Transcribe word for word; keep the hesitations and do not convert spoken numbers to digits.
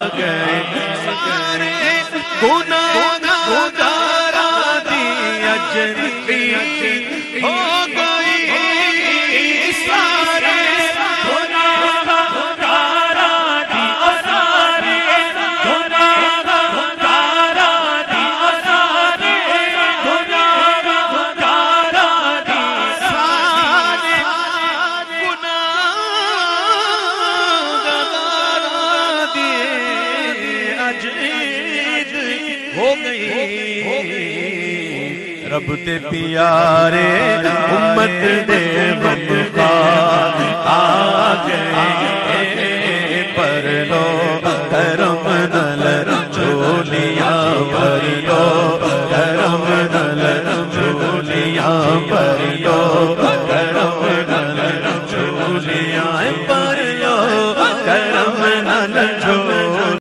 سارے گناہگارا دی اجری ہو گئی سارے گناہگارا دی سارے گناہگارا دی سارے گناہگارا دی سارے گناہگارا دی ہو گئی رب تے پیارے امت دے بدکار آ گئے پر لو